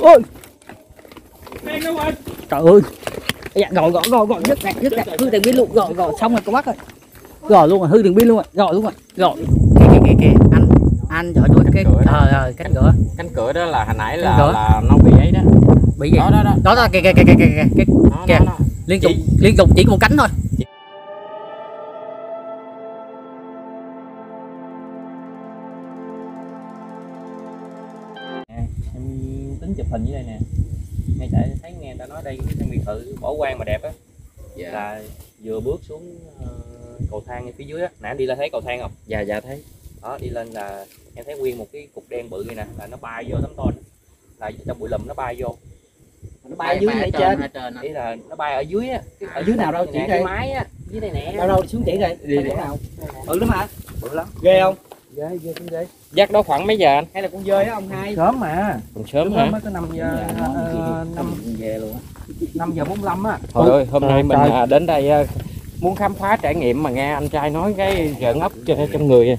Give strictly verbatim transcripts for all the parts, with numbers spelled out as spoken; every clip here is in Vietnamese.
Ôi trời ơi, dạ, gọi gọi gọi gọi nhất này nhất này hư đèn pin luôn, gọi gọi xong rồi cô bác ơi, gọi luôn rồi, hư đèn pin luôn rồi, gọi luôn rồi, gọi kìa kìa kìa kìa anh anh chờ tôi cái ờ ờ cánh cửa cánh cửa đó là hồi nãy là là nó bị ấy đó, bị gì đó đó đó đó đó kìa kìa kìa kìa kìa kìa kìa liên tục liên tục chỉ có một cánh thôi. Em tính chụp hình dưới đây nè, ngay tại thấy nghe người ta nói đây cái căn biệt thự bỏ hoang mà đẹp á. Dạ. Là vừa bước xuống uh, cầu thang phía dưới á, nãy em đi lên thấy cầu thang không? Dạ dạ thấy. Đó đi lên là em thấy nguyên một cái cục đen bự này nè, là nó bay vô tấm tôn, là trong bụi lùm nó bay vô. Nó bay, bay dưới hay trên? trên ý là nó bay ở dưới á. Ở dưới nào đâu chỉ cái máy á, dưới đây nè. Đâu đâu xuống chỉ đây. Đi chỗ nào? Bự lắm hả? Bự lắm. Ghê không? Ghê ghê cũng ghê. Dắt đó khoảng mấy giờ anh? Hay là con dơi á ông hai? Sớm mà. Còn sớm hả? Mới có năm giờ năm về luôn á. năm giờ bốn mươi lăm á. Thôi ơi, hôm nay mình à, đến đây à, muốn khám phá trải nghiệm mà nghe anh trai nói cái rợn ốc trong người.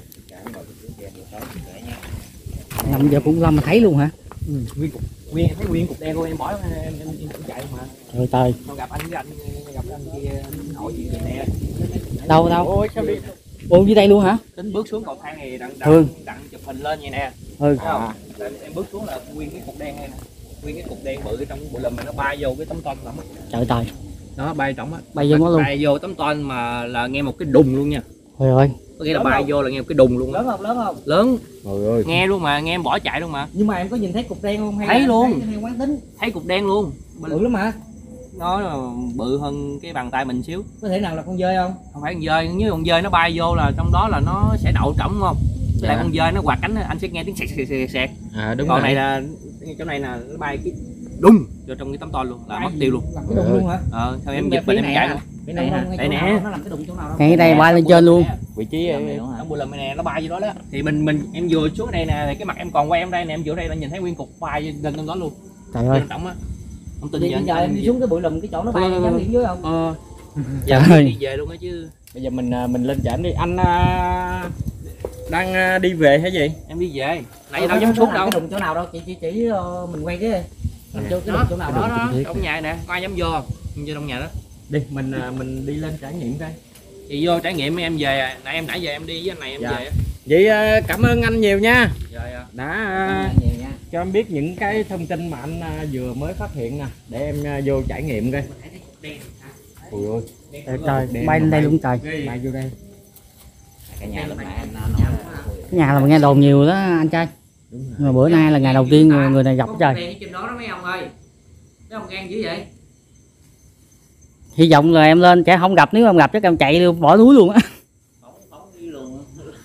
năm giờ bốn mươi lăm mà thấy luôn hả? Ừ, nguyên cục nguyên thấy nguyên cục đen luôn, em bỏ em em, em, em chạy mà. Trời trời. Không gặp anh với anh gặp anh kia hỏi gì vậy nè. Đâu đâu? Ôi sao đi? Ôi dưới đây luôn hả? Tính bước xuống cầu thang này đặng đặng, đặng chụp hình lên vậy nè. Ừ. À, em bước xuống là nguyên cái cục đen này nè. Nguyên cái cục đen bự trong bụi lùm mà nó bay vô cái tấm tôn lắm. Trời trời. Đó bay trọng á. Bay vô nó luôn. Bay vô tấm tôn mà là nghe một cái đùng luôn nha. Trời ơi. Có nghĩa là bay vô là nghe một cái đùng luôn. Lớn không? Lớn không? Lớn. Trời ơi. Nghe luôn mà, nghe em bỏ chạy luôn mà. Nhưng mà em có nhìn thấy cục đen không hay? Thấy luôn. Thấy quán tính. Thấy cục đen luôn. Bự lắm hả? Nó bự hơn cái bàn tay mình xíu. Có thể nào là con dơi không? Không phải con dơi, nếu con dơi nó bay vô là trong đó là nó sẽ đậu trỏng đúng không? Dạ. Lại con dơi nó quạt cánh anh sẽ nghe tiếng sẹt sẹt sẹt sẹt. À đúng. Còn rồi. Này là chỗ này là nó bay cái đùng vô trong cái tấm to luôn, là mất tiêu luôn. Làm cái đùng luôn hả? Ờ, theo em giật mình em chạy luôn. Đây nè, đây nè. Nó làm cái đùng chỗ nào đâu? Ngay đây bay lên trên luôn. Vị trí ở bụi lùm này nè, nó bay vô đó đó. Thì mình mình em vừa xuống đây nè, thì cái mặt em còn quay em đây nè, em vừa đây là nhìn thấy nguyên cục bay lên trong đó luôn. Trời ơi. Trọng á. Không tin đi, giờ, giờ em đi xuống cái bụi lùm cái chỗ nó bay em điểm dưới không? Ờ. Giờ mình đi về luôn á chứ. Bây giờ mình mình lên trển đi. Anh uh, đang đi về hay gì? Em đi về. Nãy giờ đâu dám xuống đâu. Cái đùng chỗ nào đâu, chị chỉ chỉ uh, mình quay cái. Mình vô cái đùng chỗ nào đó đó, trong nhà nè, có ai dám vô không? Vô trong nhà đó. Đi, mình mình đi lên trải nghiệm coi. Chị vô trải nghiệm em về, nãy em nãy giờ em đi với anh này em dạ. về. Vậy cảm ơn anh nhiều nha. Dạ, dạ. Đã uh, cho em biết những cái thông tin mà anh uh, vừa mới phát hiện nè, để em uh, vô trải nghiệm coi. Ôi ơi. Trời trời, bay lên đây luôn trời. Bay vô đây. Cái nhà là cái nhà là nghe đồn nhiều đó anh trai. Nhưng mà bữa nay là ngày đầu tiên người, người này gặp trời. Trên đó đó mấy ông ơi. Mấy ông gan dữ vậy? Hy vọng là em lên sẽ không gặp, nếu không gặp chắc em chạy luôn, bỏ núi luôn á. Không đi luôn.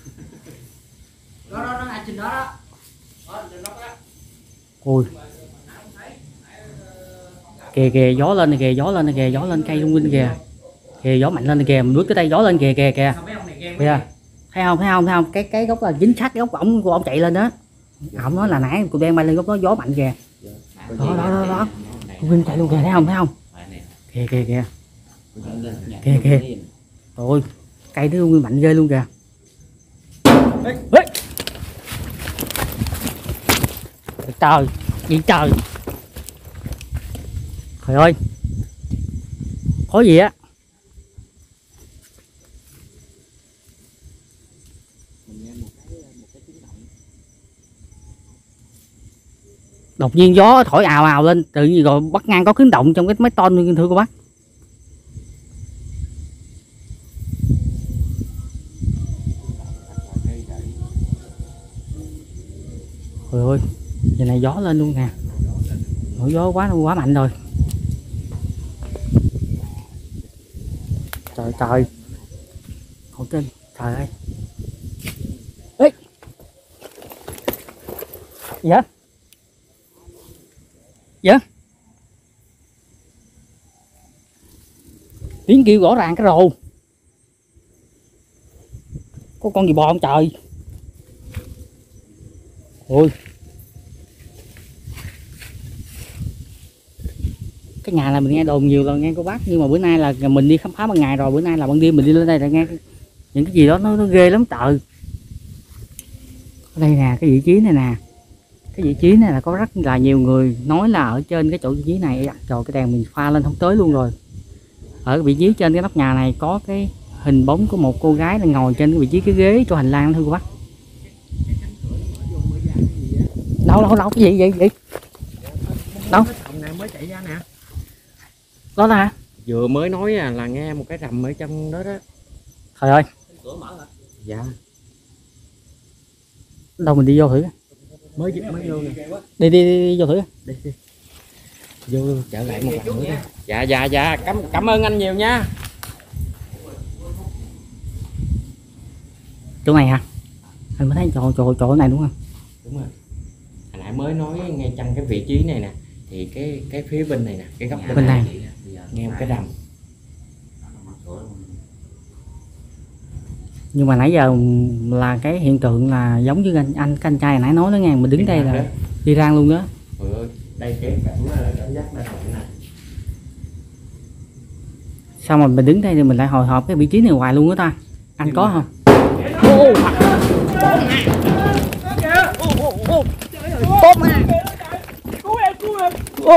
Đó đó đó, trên đó đó. Đó trên đó đó. Ôi. Kìa kìa gió lên kìa, gió lên kìa, gió lên cây lung linh kìa. Kìa gió mạnh lên kìa, mình bước tới đây gió lên kìa kìa kìa. Kìa. Thấy không, thấy không, thấy không? Cái cái gốc là dính sát cái gốc của ổng của ông chạy lên đó. Ổng nói là nãy cục đen bay lên gốc đó gió mạnh kìa. Đó đó đó đó. Lung linh chạy luôn kìa, thấy không, thấy không? Kìa kìa kìa. Kìa kìa. Ôi, cây nó luôn mạnh ghê luôn kìa. Ê. Trời, gì trời. Trời ơi. Có gì á? Đột nhiên gió thổi ào ào lên, tự nhiên rồi bắt ngang có tiếng động trong cái máy tôn thưa cô bác. Trời ơi, giờ này gió lên luôn nè. Nổi gió quá quá mạnh rồi. Trời trời. Không tin, trời ơi. Ê. Dạ. Dạ. Tiếng kêu rõ ràng cái rồ. Có con gì bò không trời? Ôi. Cái nhà này mình nghe đồn nhiều rồi nghe cô bác, nhưng mà bữa nay là mình đi khám phá ban ngày rồi, bữa nay là ban đêm mình đi lên đây là nghe những cái gì đó nó, nó ghê lắm trời. Ở đây nè, cái vị trí này nè. Cái vị trí này là có rất là nhiều người nói là ở trên cái chỗ vị trí này, trời cái đèn mình pha lên không tới luôn rồi. Ở vị trí trên cái nóc nhà này có cái hình bóng của một cô gái đang ngồi trên cái vị trí cái ghế cho hành lang thưa cô bác. Đâu đâu đâu cái gì vậy vậy? Đâu? Mới chạy ra nè. Đó là Vừa mới nói à, là nghe một cái rầm ở trong đó đó. Trời ơi. Cửa mở hả? Dạ. Đâu mình đi vô thử. Mới mới vô nè. Đi đi đi, đi vô thử. Đi đi. Vô luôn, trở lại một lần nữa. Dạ dạ dạ, cảm cảm ơn anh nhiều nha. Chỗ này hả? Anh mới thấy chỗ chỗ chỗ này đúng không? Đúng rồi. Hồi nãy mới nói ngay trong cái vị trí này nè, thì cái cái phía bên này nè, cái góc bên, bên này, này nghe một cái rầm. Nhưng mà nãy giờ là cái hiện tượng là giống như anh anh cái anh trai nãy nói đó nghe, mình đứng đi đây là đó. Đi rang luôn đó. Ừ, đây cái cảm cảm giác này. Sao mà mình đứng đây thì mình lại hồi hộp cái vị trí này hoài luôn đó ta? Anh nhưng có mà... không? Bốp mà. Ôi.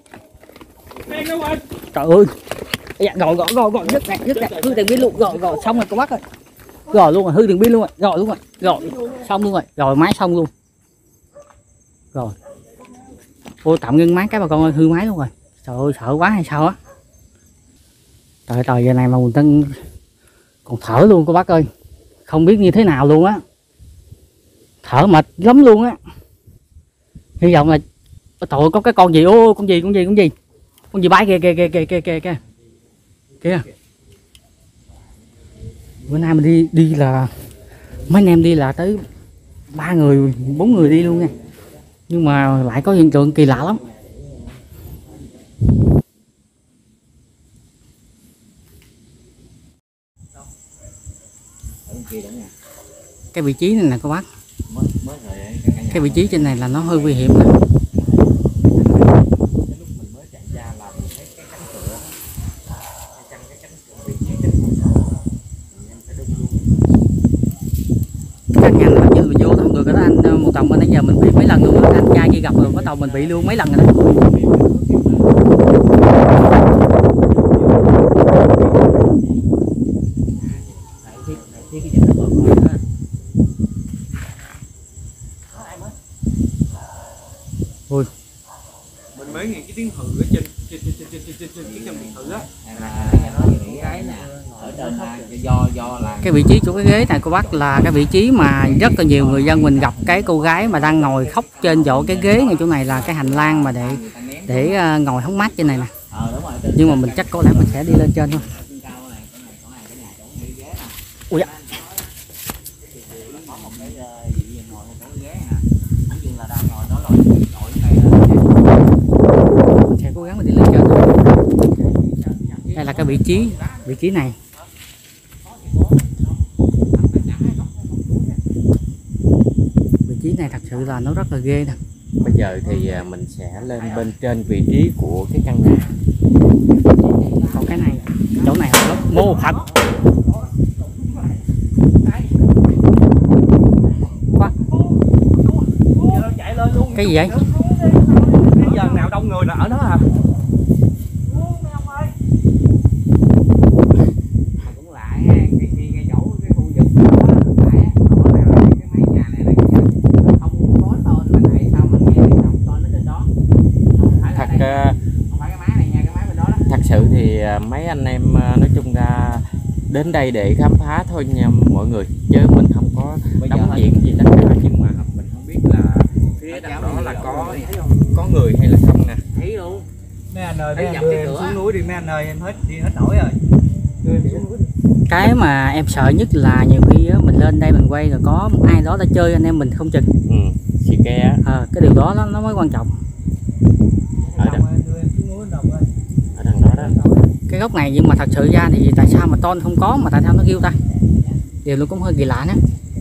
Trời ơi. Dạ, gọi gọi gọi gọi rất nè, rất nè, hư đèn pin luôn, gọi gọi xong rồi cô bác ơi. Gọi luôn rồi, hư đèn pin luôn rồi, gọi luôn rồi, gọi xong luôn rồi, rồi máy xong luôn. Rồi. Ô tạm ngưng máy cái bà con ơi, hư máy luôn rồi. Trời ơi sợ quá hay sao á. Trời trời giờ này mà mình Tân còn thở luôn cô bác ơi. Không biết như thế nào luôn á. Thở mệt lắm luôn á. Hy vọng là trời ơi, có cái con gì ô con gì con gì con gì. Con gì bay kìa kìa kìa kìa kìa kìa kìa. Kìa. Bữa nay mình đi đi là mấy anh em đi là tới ba người, bốn người đi luôn nha. Nhưng mà lại có hiện tượng kỳ lạ lắm. Cái vị trí này nè cô bác. Cái vị trí trên này là nó hơi nguy hiểm nè. Căn nhà làm như mình vô không được đó anh một tầng bên nãy giờ mình bị mấy lần luôn đó. Anh trai kia gặp rồi có tàu mình bị luôn mấy lần rồi đó. Ui. Mình mới nghe cái tiếng hừ ở trên trên trên trên trên trên trên cái điện thử á. Do do là cái vị trí của cái ghế này cô bác là cái vị trí mà rất là nhiều người dân mình gặp cái cô gái mà đang ngồi khóc trên chỗ cái ghế ngay chỗ này là cái hành lang mà để để ngồi hóng mát trên này nè. Nhưng mà mình chắc có lẽ mình sẽ đi lên trên thôi. Ui dạ. Mình sẽ cố gắng mình đi lên trên thôi. Đây là cái vị trí vị trí này. Vị trí này thật sự là nó rất là ghê nè. Bây giờ thì mình sẽ lên bên trên vị trí của cái căn nhà. Còn cái này, chỗ này là mô thật. Quá. Cái gì vậy? Giờ nào đông người là ở đó à? Cũng lạ ha, cái cái chỗ cái khu vực đó phải có nào là cái mấy nhà này là không có tên mà tại sao mà nghe đọc tên nó trên đó. Thật không phải cái máy này nha, cái máy bên đó đó. Thật sự thì mấy anh em nói chung ra đến đây để khám phá thôi nha mọi người, chứ mình không có đóng diện gì tất cả, nhưng mà mình không biết là phía đằng đó là có có người hay là không nè. Thấy luôn. Mấy anh ơi, mấy anh đưa em xuống núi đi mấy anh ơi, em hết đi hết nổi rồi. Đưa em xuống núi. Cái mà em sợ nhất là nhiều khi á, mình lên đây mình quay rồi có ai đó đã chơi anh em mình không chừng. Ừ, xì ke á. Ờ, cái điều đó nó, nó mới quan trọng. Ở đằng, ở đằng đó đó. Cái góc này nhưng mà thật sự ra thì tại sao mà ton không có mà tại sao nó kêu ta? Điều nó cũng hơi kỳ lạ nữa.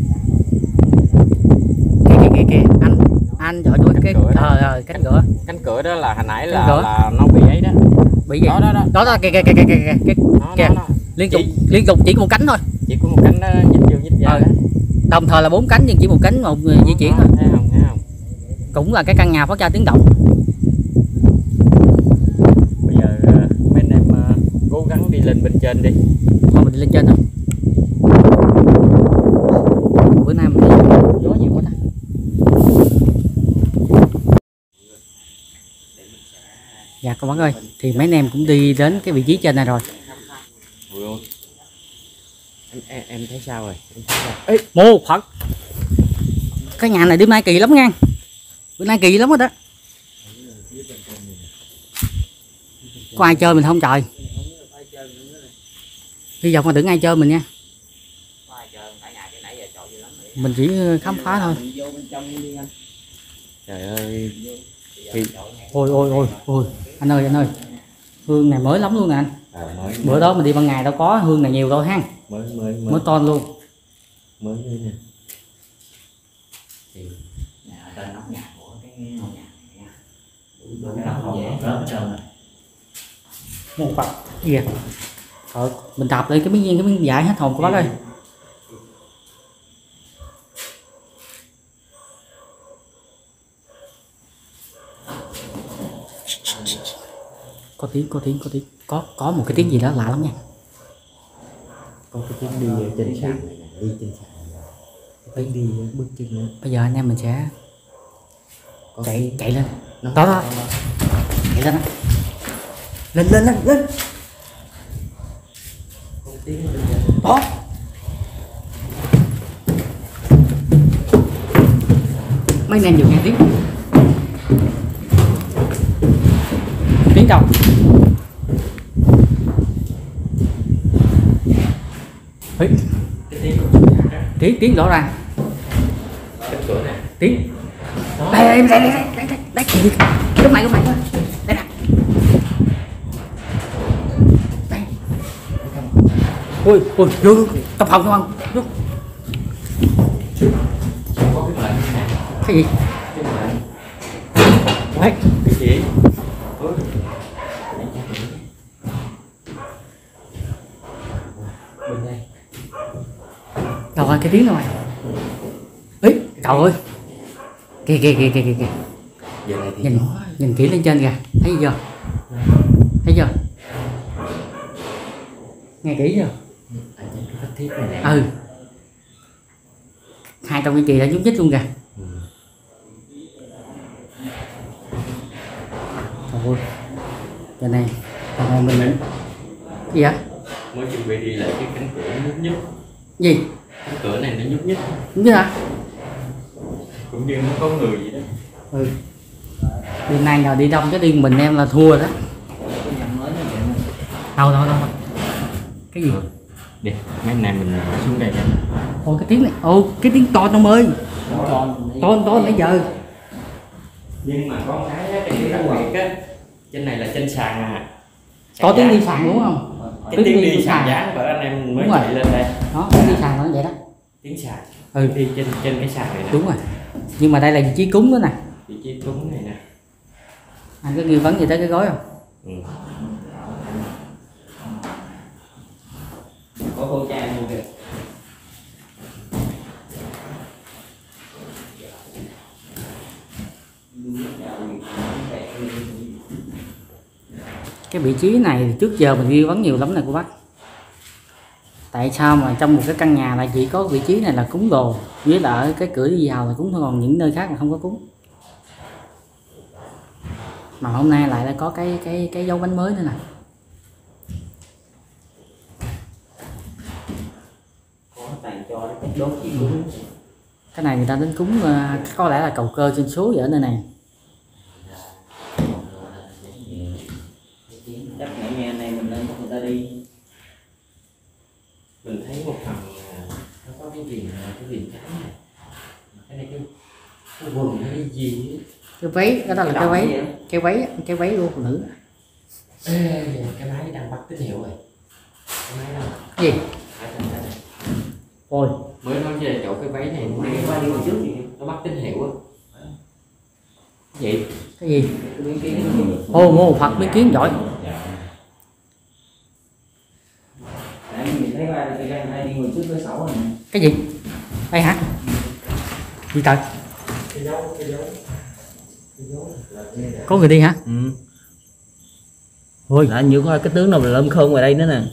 Kìa kìa kìa kìa anh anh dội đuôi cái ờ ờ cánh cửa. Cánh cửa đó là hồi nãy là, là nó bị ấy đó. Bị gì? Đó đó đó. Đó đó kìa kìa kìa kìa kìa kìa. Đó, kìa. đó, đó. Liên tục chỉ, liên tục chỉ có một cánh thôi. Chỉ có một cánh đó nhích vô nhích ra. Ờ. Đồng thời là bốn cánh nhưng chỉ một cánh một người di chuyển thôi. Thấy không? Thấy không? cũng là cái căn nhà phát ra tiếng động. Bây giờ mấy anh em cố gắng đi lên bên trên đi. Thôi mình đi lên trên thôi. Bữa nay mình thấy gió nhiều quá nè. Dạ các bạn ơi, thì mấy anh em cũng đi đến cái vị trí trên này rồi. Em, em, em thấy sao rồi? Em thấy sao? Ê, mô Phật, cái nhà này đêm nay kỳ lắm nha. Bữa nay kỳ lắm rồi đó. Có ai chơi mình không trời? Hy vọng mà đừng ai chơi mình nha. Mình chỉ khám phá thôi. Trời ơi. Thì... Ôi ôi ôi ôi anh ơi anh ơi, hương này mới lắm luôn nè anh. À, mới, bữa mới. đó mình đi ban ngày đâu có hương này nhiều đâu ha. Mới mới mới, mới ton luôn. Mới nè. Thì nhà trên nóc nhà của cái ngôi nhà này nha. Cái nóc dễ rớt hết trơn rồi. Một Phật gì vậy? Ờ, mình đạp lên cái miếng cái miếng vải hết hồn của bác ơi. Có tiếng có tiếng có tiếng có có một cái tiếng gì đó lạ lắm nha. Có cái tiếng đi trên sàn này nè, đi trên sàn này. Phải đi bước chân nữa. Bây giờ anh em mình sẽ Có chạy cái... chạy lên Nó... đó đó, chạy lên đó. Lên lên lên lên đó. Mấy anh em vừa nghe tiếng tiếng đâu? Ê, tiếng tiếng rõ ràng. Tiếng đây đây đây đây đây đây đây lúc mày lúc mày đây nè. Đây. Ôi ôi vô trong phòng không vô. Cái gì? Đấy. Cái gì? Đâu rồi cái tiếng rồi. Ấy trời ơi. Kìa kìa kìa kìa kìa. Giờ này thì Nhìn nó... nhìn kỹ lên trên kìa, thấy chưa? Thấy chưa? Nghe kỹ chưa? Ở trên cái thiết này nè. Ừ. Hai trong cái kỳ đã nhúc nhích luôn kìa. Ừ. Trời ơi. Giờ này, giờ này mình cái gì vậy? Mới chuẩn bị đi lại cái cánh cửa nhúc nhích. Gì? Cái cửa này nó nhúc nhích. Đúng chưa hả? Cũng như nó có người vậy đó. Ừ. Đêm nay nhờ đi đông chứ đi mình em là thua đó. Đâu đâu đâu. Cái gì? Đi, mấy này mình xuống đây nha. Ôi cái tiếng này, ôi cái tiếng to ông ơi. To to nãy giờ. Nhưng mà có cái á, cái đặc biệt á, trên này là trên sàn à. Có tiếng đi sàn đúng không? Cái tiếng đi sàn dán bởi anh em mới chạy lên đây. Đó, tiếng đi sàn nó vậy đó. Tiếng sàn. Ừ. Đi trên trên cái sàn này nè. Đúng rồi. Nhưng mà đây là vị trí cúng đó nè. Vị trí cúng này nè. Anh có nghi vấn gì tới cái gối không? Ừ. Có cô trang luôn kìa. Cái vị trí này trước giờ mình nghi vấn nhiều lắm này cô bác. Tại sao mà trong một cái căn nhà lại chỉ có vị trí này là cúng đồ, với là ở cái cửa đi vào là cúng thôi, còn những nơi khác là không có cúng. Mà hôm nay lại là có cái cái cái dấu bánh mới nữa nè. Có tàn cho nó cách đốt gì cũng. Cái này người ta đến cúng có lẽ là cầu cơ trên số ở nơi này. Chắc ngày nghe này mình lên cho người ta đi. Mình thấy một phần nó có cái viền cái viền trắng này. Cái này cái cái quần hay gì ấy. Cái váy đó, đó là cái váy cái váy cái váy của phụ nữ. Ê, cái máy đang bắt tín hiệu rồi. Cái máy đâu? Cái gì? Ôi Mới nói về chỗ cái váy này nó Qua đi hồi trước gì? nó bắt tín hiệu á. Gì? cái gì? Cái miếng kiến. Ô mô Phật miếng kiến giỏi. Nãy mình thấy qua cái gan hai đi ngồi trước với sáu này. Cái gì? Đây hả? Gì trời? Cái dấu cái dấu Có người đi hả? Ừ. Ôi Là như coi cái tướng nào mà lâm khôn ngoài đây nữa nè.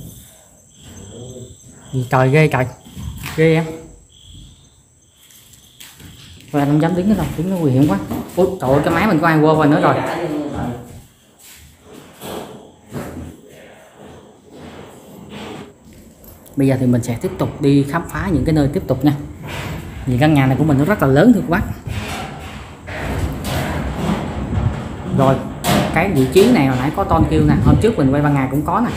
gì trời, ghê trời, ghê em. Và không dám đứng nữa đâu, đứng nó nguy hiểm quá. Ôi trời ơi, cái máy mình có ai quơ qua nữa rồi. Bây giờ thì mình sẽ tiếp tục đi khám phá những cái nơi tiếp tục nha. Vì căn nhà này của mình nó rất là lớn thưa các bác. Rồi cái vị trí này hồi nãy có ton kêu nè, hôm trước mình quay ban ngày cũng có nè.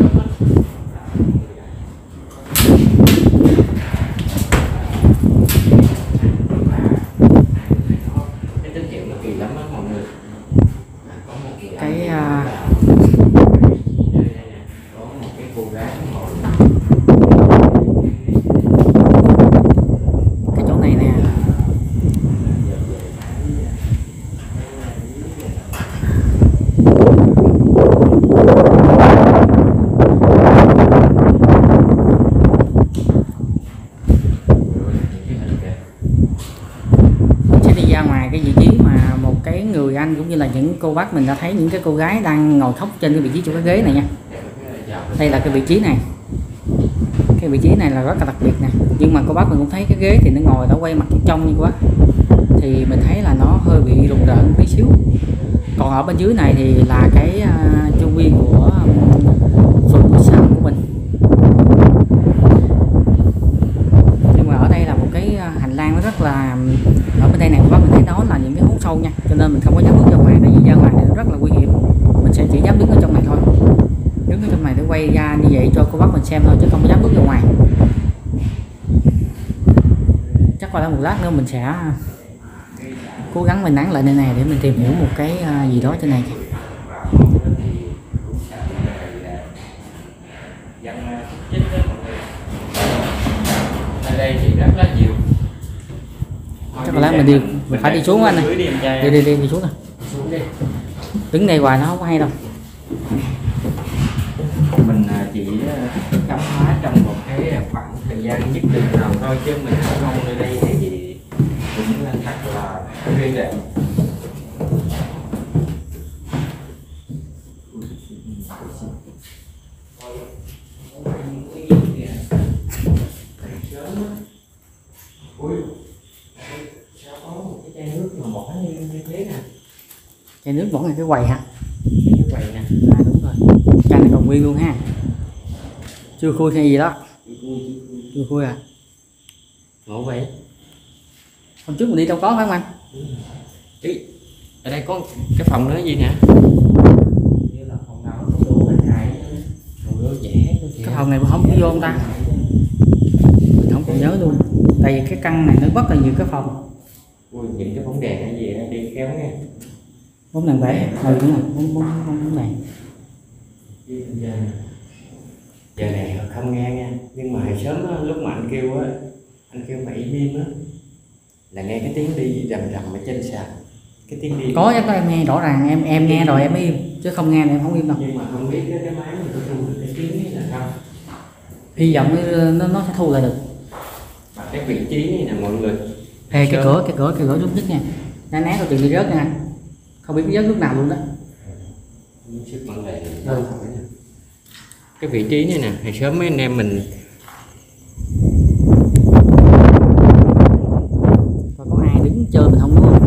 Cái uh, cái chỗ này nè. Cái vị trí mà một cái người anh cũng như là những cô bác mình đã thấy những cái cô gái đang ngồi khóc trên cái vị trí chỗ cái ghế này nha. Đây là cái vị trí này, cái vị trí này là rất là đặc biệt nè. Nhưng mà cô bác mình cũng thấy cái ghế thì nó ngồi đã quay mặt trong như quá, thì mình thấy là nó hơi bị rùng rợn tí xíu. Còn ở bên dưới này thì là cái uh, chu vi của um, phường Bút Sam của mình. Nhưng mà ở đây là một cái hành lang nó rất là, ở bên đây này có mình thấy đó là những cái hố sâu nha, cho nên mình không có dám bước ra ngoài, tại vì ra ngoài thì rất là nguy hiểm. Mình sẽ chỉ dám đứng ở trong này thôi, đứng ở trong này để quay ra như vậy cho cô bác mình xem thôi, chứ không có dám bước ra ngoài. Chắc qua đó một lát nữa mình sẽ cố gắng mình nắng lại nơi này để mình tìm hiểu một cái gì đó trên này. Đây thì rất là nhiều. Chắc là mình đi, mình phải đi xuống anh ơi. Đi đi đi đi xuống nè. Đứng đây hoài nó không có hay đâu. Mình chỉ khám phá trong một cái khoảng thời gian nhất định nào thôi, chứ mình không nơi đây thì cũng thật là riêng lệ. Chai nước vẫn là cái quầy hả? Cái quầy nè. À đúng rồi. Chai này còn nguyên luôn ha. Chưa khui hay gì đó. Chưa khui à? Ngộ vậy. Hôm trước mình đi đâu có phải không anh? Ý, ở đây có cái phòng nữa gì nè? Như là phòng nào có đủ hình hài. Cái phòng này không có vô không ta? Mình không còn nhớ luôn. Tại vì cái căn này nó rất là nhiều cái phòng. Ui, những cái bóng đèn hay gì đó đi khéo nghe. Bóng đèn vẽ, ừ đúng rồi, bóng bóng bóng đèn. Giờ này không nghe nha, nhưng mà hồi sớm á, lúc mà anh kêu á, anh kêu mày im á, là nghe cái tiếng đi rầm rầm ở trên sàn, cái tiếng đi. Có chắc em nghe rõ ràng, em em nghe rồi em im, chứ không nghe là em không im đâu. Nhưng mà không biết cái, cái máy mình có thu được cái tiếng ấy là không. Hy vọng nó nó sẽ thu lại được. Và cái vị trí này nè mọi người. Ê, cái cửa cái cửa cái cửa lúc nhất nha, nó né câu chuyện đi rớt nha, không biết rớt lúc nào luôn đó. Ừ. Cái vị trí này nè, hồi sớm mấy anh em mình coi có ai đứng chơi mình không đúng không?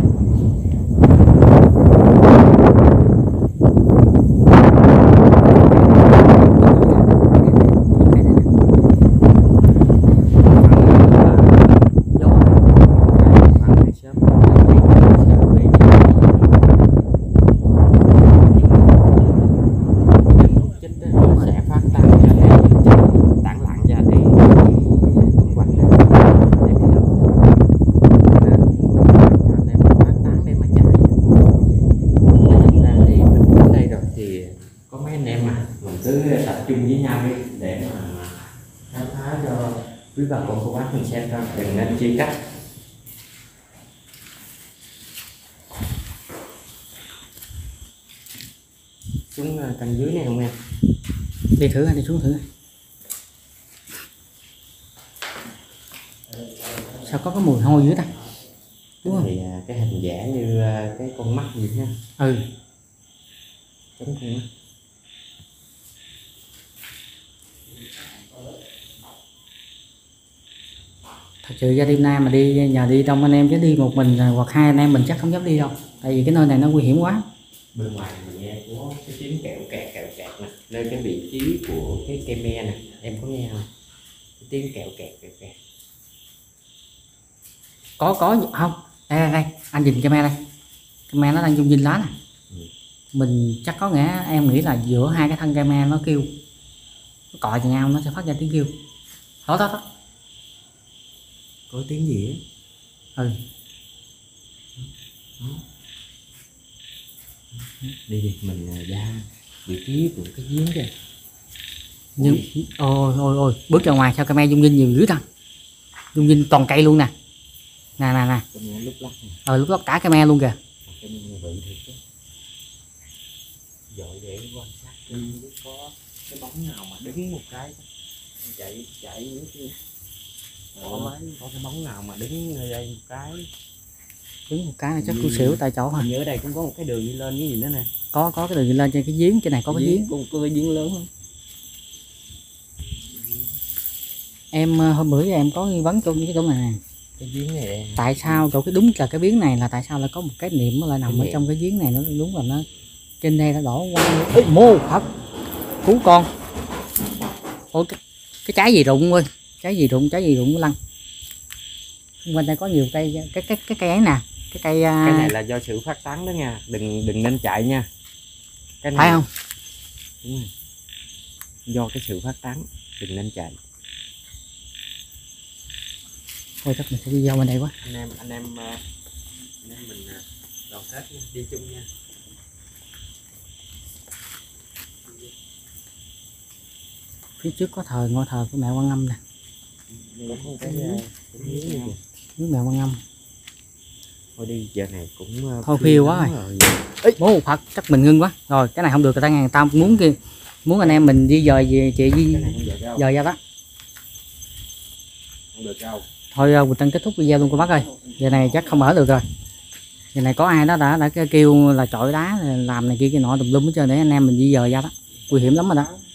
quý bà con cô bác mình xem thôi, đừng nên chia cắt. Xuống căn dưới này không em? Đi thử đi xuống thử. Sao có cái mùi hôi dưới ta? đúng không? Thì cái hình vẽ như cái con mắt gì ha. Ừ. Giống con mắt. Thật sự ra đêm nay mà đi nhà đi đông anh em chứ đi một mình hoặc hai anh em mình chắc không dám đi đâu, tại vì cái nơi này nó nguy hiểm quá. Bên ngoài mình nghe có cái tiếng kẹo kẹt kẹo kẹt nè, nơi cái vị trí của cái cây me nè, em có nghe không? Cái tiếng kẹo kẹt kẹo kẹt. Có có không? Đây đây, đây. Anh nhìn camera đây. Camera nó đang rung rinh lá nè. Ừ. Mình chắc có nghĩa em nghĩ là giữa hai cái thân camera nó kêu, nó cọ vào nhau nó sẽ phát ra tiếng kêu. Đó đó đó. Có tiếng gì á? Ừ. Đó. Đi đi mình ra vị trí của cái giếng kìa. Nhưng ôi ôi ôi bước ra ngoài sao camera rung rinh nhiều dữ ta, rung rinh toàn cây luôn nè, nè nè nè. Lúc lắc ờ lúc lắc cả camera luôn kìa. Cái vị thiệt chứ. Dội để quan sát đi có cái bóng nào mà đứng một cái chạy chạy nữa chứ. Có mấy có cái bóng nào mà đứng nơi đây một cái, đứng một cái là chắc tôi xỉu tại chỗ hả? Hình như ở đây cũng có một cái đường đi lên cái gì nữa nè. Có có cái đường đi lên trên cái giếng, trên này có cái giếng. Có, có cái giếng lớn không? Em hôm bữa em có nghi vấn chỗ cái chỗ này nè. Cái giếng này tại sao chỗ cái đúng là cái giếng này là tại sao lại có một cái niệm nó lại nằm ở trong cái giếng này, nó đúng là nó trên đây nó đỏ qua. Ê, mô thật cứu con. Ôi cái, cái trái gì rụng ơi, trái gì rụng, trái gì rụng lăn. Xung quanh đây có nhiều cây, cái cái cái cây ấy nè, cái cây cái này là do sự phát tán đó nha, đừng đừng nên chạy nha. Cái này phải không? Đúng rồi. Do cái sự phát tán đừng nên chạy. Thôi chắc mình sẽ đi vô bên đây quá. Anh em anh em anh em mình đoàn kết nha, đi chung nha. Phía trước có thờ ngôi thờ của mẹ Quan Âm nè. Cái Với mẹ Quan Âm. Thôi đi giờ này cũng thôi phiêu quá rồi. Ê, bố Phật chắc mình ngưng quá rồi, cái này không được người ta ngàn tao muốn kia, muốn anh em mình di dời về chị di dời ra đó. Không được đâu. Thôi Quỳnh Tân kết thúc video luôn cô bác ơi, giờ này chắc không ở được rồi. Giờ này có ai đó đã đã kêu là chọi đá làm này kia kia nọ tùm lum hết trơn để anh em mình di dời ra đó, nguy hiểm lắm rồi đó.